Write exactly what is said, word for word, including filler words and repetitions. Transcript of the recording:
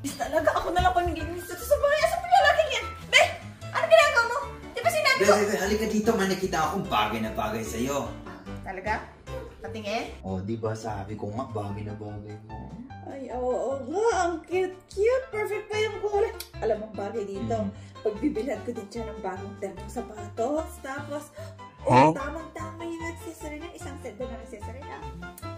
Bis talaga, ako na lang pa nagiginis dito sa bahay. Asa mo yung lalaking yan? Be, ano ginagawa mo? Di ba sinabi ko? Be, be, halika dito. May nakita akong bagay na bagay sa'yo. Talaga? Patingin? Oh, di ba sabi ko nga, bagay na bagay mo. Ay, oo, oo nga. Ang cute-cute. Perfect pa yung kulay. Alam mo, bagay dito. Mm. Pagbibilhan ko din siya ng bagong damang sapatos. Tapos, huh? Oh, tamang-tama yung accessory na. Isang set doon na accessory na.